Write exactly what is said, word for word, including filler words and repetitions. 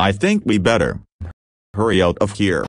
I think we better hurry out of here.